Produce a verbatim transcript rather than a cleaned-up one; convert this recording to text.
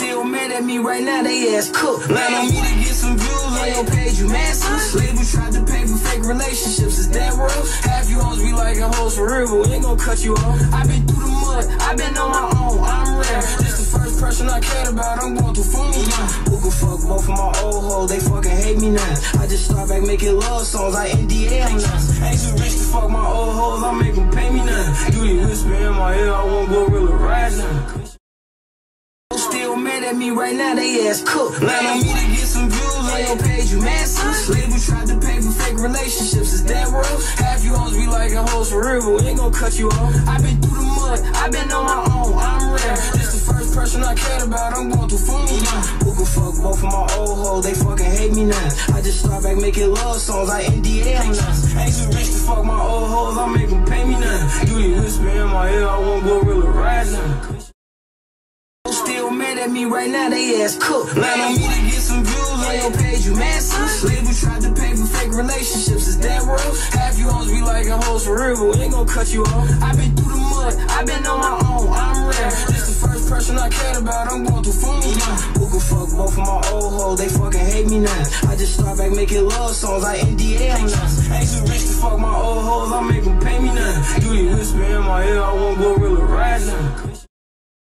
Still mad at me right now, they ass cooked. Line on me to get some views on your page, you massive. Label tried to pay for fake relationships, is that real? Half you hoes be like a hoes for real, but we ain't gon' cut you off. I been through the mud, I been on my own, I'm rare. This the first person I cared about, I'm going through funerals now. Who could fuck both of my old hoes, they fucking hate me now. I just start back making love songs, I N D A them now. Ain't too rich to fuck my old hoes, I make them pay me now. You be whisper in my ear, I won't go real right now. Still mad at me right now, they ass cooked. Line on me to get some views on your page, you massive. Label tried to pay for fake relationships, is that real? Half you hoes be like a hoes for real, but we ain't gon' cut you off. I been through the mud, I been on my own, I'm rare. This the first person I cared about, I'm going through funerals now. Who could fuck both of my old hoes, they fucking hate me now. I just start back making love songs, I N D A them now. Ain't too rich to fuck my old hoes, I make them pay me now. You be whisper in my ear, I won't go real right now. Still mad at me right now, they ass cooked. Line on me to get some views on your page, you massive. Label tried to pay for fake relationships, is that real? Half you hoes be like a hoes for real, but we ain't gon' cut you off. I been through the mud, I been on my own, I'm rare. This the first person I cared about, I'm going through funerals now. Who could fuck both of my old hoes, they fucking hate me now. I just start back making love songs, I N D A them now. Ain't too rich to fuck my old hoes, I make them pay me now. You be whisper in my ear, I won't go real right now.